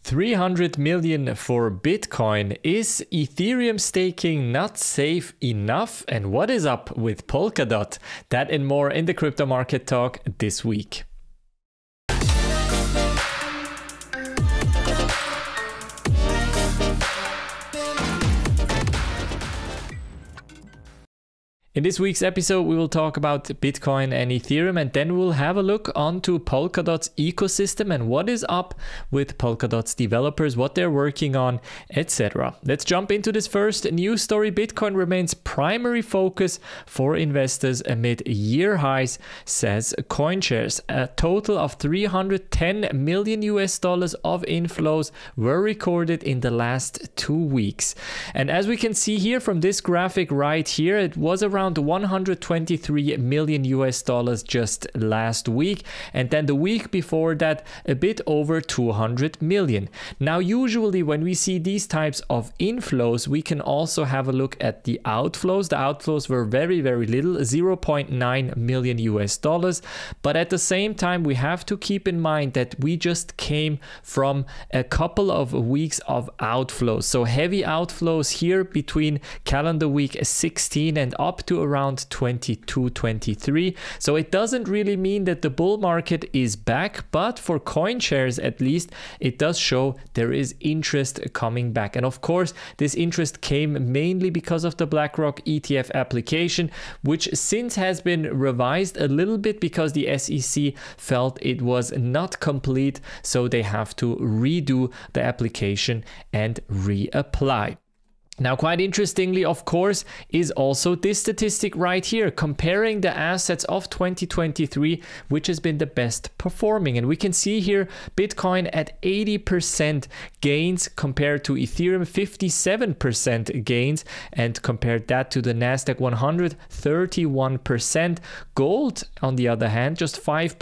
300 million for Bitcoin. Is Ethereum staking not safe enough? And what is up with Polkadot? That and more in the crypto market talk this week. In this week's episode, we will talk about Bitcoin and Ethereum, and then we'll have a look onto Polkadot's ecosystem and what is up with Polkadot's developers, what they're working on, etc. Let's jump into this first news story. Bitcoin remains primary focus for investors amid year highs, says CoinShares. A total of $310 million of inflows were recorded in the last 2 weeks. And as we can see here from this graphic right here, it was around $123 million just last week, and then the week before that a bit over 200 million. Now usually when we see these types of inflows, we can also have a look at the outflows. The outflows were very little, $0.9 million, but at the same time we have to keep in mind that we just came from a couple of weeks of outflows, so heavy outflows here between calendar week 16 and up to around 22, 23. So it doesn't really mean that the bull market is back, but for CoinShares at least, it does show there is interest coming back. And of course, this interest came mainly because of the BlackRock ETF application, which since has been revised a little bit because the SEC felt it was not complete, so they have to redo the application and reapply. Now, quite interestingly, of course, is also this statistic right here, comparing the assets of 2023, which has been the best performing. And we can see here Bitcoin at 80% gains compared to Ethereum, 57% gains, and compared that to the Nasdaq 100, 31%. Gold, on the other hand, just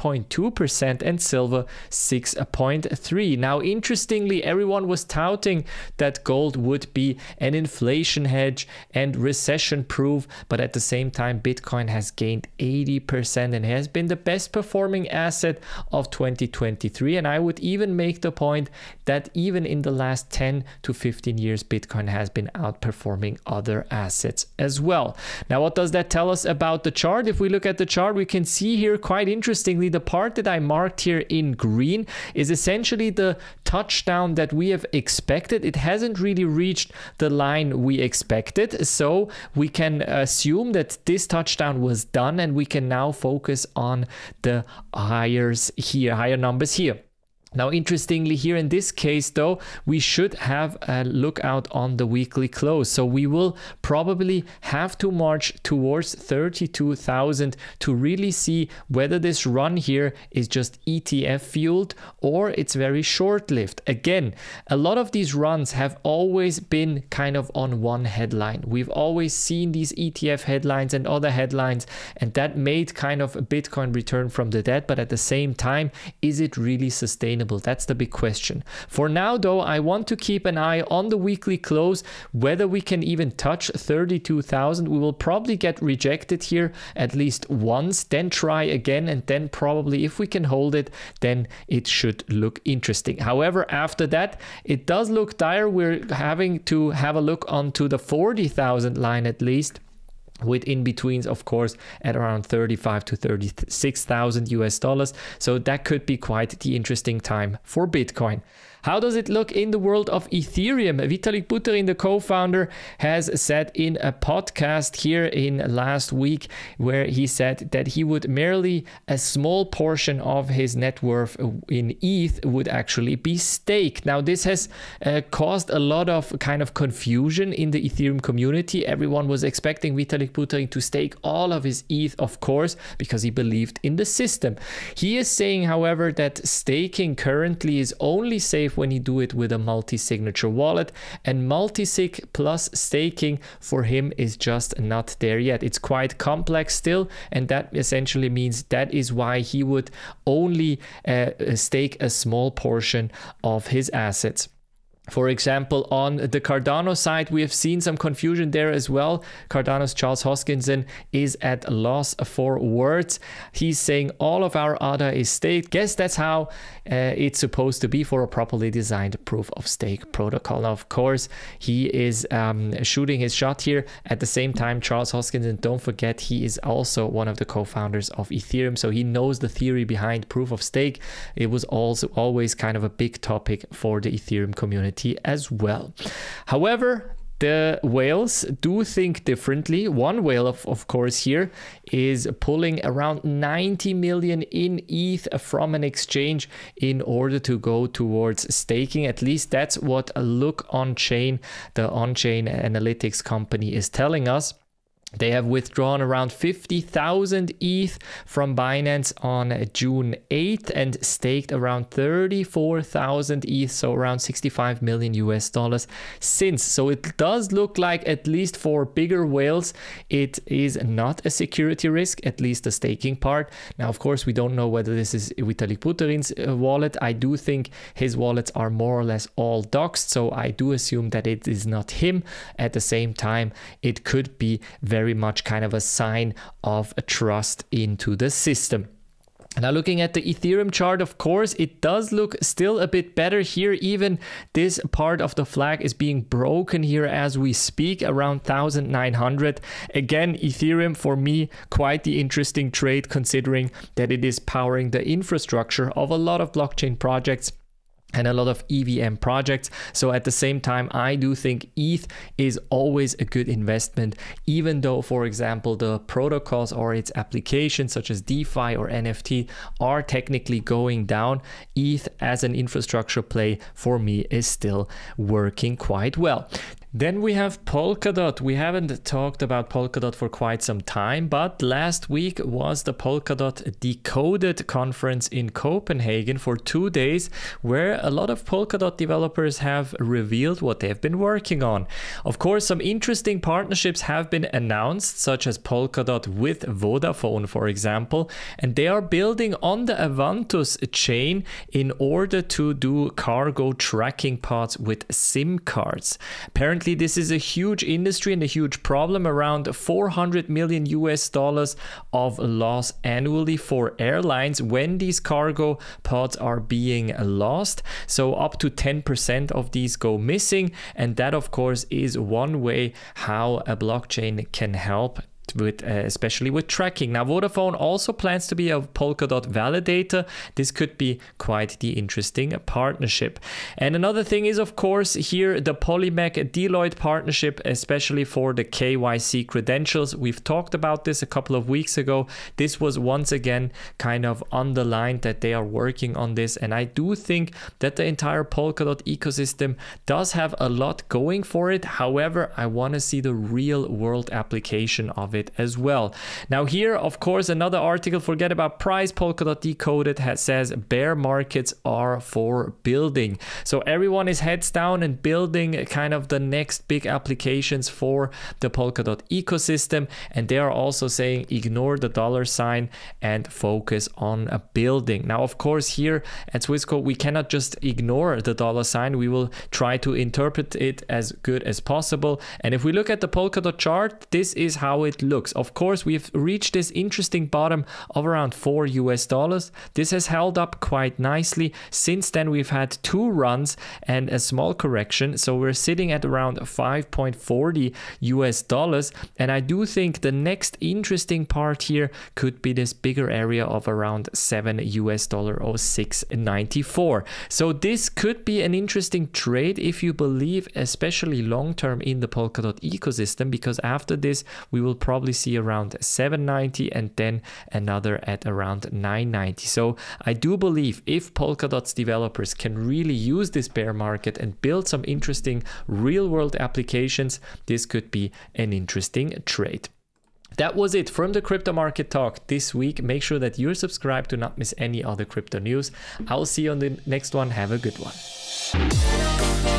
5.2%, and silver 6.3%. Now, interestingly, everyone was touting that gold would be an inflation hedge and recession proof, but at the same time Bitcoin has gained 80% and has been the best performing asset of 2023. And I would even make the point that even in the last 10 to 15 years Bitcoin has been outperforming other assets as well. Now, what does that tell us about the chart? If we look at the chart, we can see here quite interestingly the part that I marked here in green is essentially the touchdown that we have expected. It hasn't really reached the line we expected, so we can assume that this touchdown was done and we can now focus on the higher numbers here. Now, interestingly here in this case though, we should have a look out on the weekly close. So we will probably have to march towards 32,000 to really see whether this run here is just ETF fueled or it's very short-lived. Again, a lot of these runs have always been kind of on one headline. We've always seen these ETF headlines and other headlines, and that made kind of a Bitcoin return from the dead, but at the same time, is it really sustainable? That's the big question. For now though, I want to keep an eye on the weekly close, whether we can even touch 32,000. We will probably get rejected here at least once, then try again, and then probably if we can hold it, then it should look interesting. However, after that, it does look dire. We're having to have a look onto the 40,000 line at least, with in-betweens, of course, at around 35 to 36,000 US dollars. So that could be quite the interesting time for Bitcoin. How does it look in the world of Ethereum? Vitalik Buterin, the co-founder, has said in a podcast here in last week where he said that he would merely a small portion of his net worth in ETH would actually be staked. Now, this has caused a lot of kind of confusion in the Ethereum community. Everyone was expecting Vitalik Buterin to stake all of his ETH, of course, because he believed in the system. He is saying, however, that staking currently is only safe when you do it with a multi-signature wallet, and multi-sig plus staking for him is just not there yet. It's quite complex still, and that essentially means that is why he would only stake a small portion of his assets. For example, on the Cardano side, we have seen some confusion there as well. Cardano's Charles Hoskinson is at a loss for words. He's saying all of our ADA is staked. Guess that's how it's supposed to be for a properly designed proof of stake protocol. Now, of course, he is shooting his shot here. At the same time, Charles Hoskinson, don't forget, he is also one of the co-founders of Ethereum. So he knows the theory behind proof of stake. It was also always kind of a big topic for the Ethereum community as well. However, the whales do think differently. One whale, of course, here is pulling around 90 million in ETH from an exchange in order to go towards staking. At least that's what a look on chain, the on-chain analytics company, is telling us. They have withdrawn around 50,000 ETH from Binance on June 8th and staked around 34,000 ETH, so around 65 million US dollars since. So it does look like, at least for bigger whales, it is not a security risk, at least the staking part. Now, of course, we don't know whether this is Vitalik Buterin's wallet. I do think his wallets are more or less all doxed, so I do assume that it is not him. At the same time, it could be very much kind of a sign of a trust into the system. Now, looking at the Ethereum chart, of course, it does look still a bit better here. Even this part of the flag is being broken here as we speak, around 1,900. Again, Ethereum, for me, quite the interesting trade, considering that it is powering the infrastructure of a lot of blockchain projects and a lot of EVM projects. So at the same time, I do think ETH is always a good investment, even though, for example, the protocols or its applications such as DeFi or NFT are technically going down. ETH as an infrastructure play for me is still working quite well. Then we have Polkadot. We haven't talked about Polkadot for quite some time, but last week was the Polkadot Decoded conference in Copenhagen for 2 days, where a lot of Polkadot developers have revealed what they've been working on. Of course, some interesting partnerships have been announced, such as Polkadot with Vodafone, for example, and they are building on the Avantus chain in order to do cargo tracking pods with SIM cards. Apparently, this is a huge industry and a huge problem. Around 400 million US dollars of loss annually for airlines when these cargo pods are being lost. So up to 10% of these go missing. And that, of course, is one way how a blockchain can help with especially with tracking. Now, Vodafone also plans to be a Polkadot validator. This could be quite the interesting partnership. And another thing is, of course, here the Polymac Deloitte partnership, especially for the KYC credentials. We've talked about this a couple of weeks ago. This was once again kind of underlined that they are working on this, and I do think that the entire Polkadot ecosystem does have a lot going for it. However, I want to see the real world application of it as well. Now here, of course, another article, forget about price, Polkadot Decoded says bear markets are for building. So everyone is heads down and building kind of the next big applications for the Polkadot ecosystem, and they are also saying ignore the dollar sign and focus on a building. Now, of course, here at Swissquote, we cannot just ignore the dollar sign. We will try to interpret it as good as possible. And if we look at the Polkadot chart, this is how it looks. Of course, we've reached this interesting bottom of around $4 US. This has held up quite nicely. Since then, we've had 2 runs and a small correction. So we're sitting at around $5.40 US. And I do think the next interesting part here could be this bigger area of around $7 US or 6.94. So this could be an interesting trade if you believe, especially long term, in the Polkadot ecosystem, because after this, we will probably see around 790 and then another at around 990. So I do believe if Polkadot's developers can really use this bear market and build some interesting real world applications, this could be an interesting trade. That was it from the Crypto Market Talk this week. Make sure that you're subscribed to not miss any other crypto news. I'll see you on the next one. Have a good one.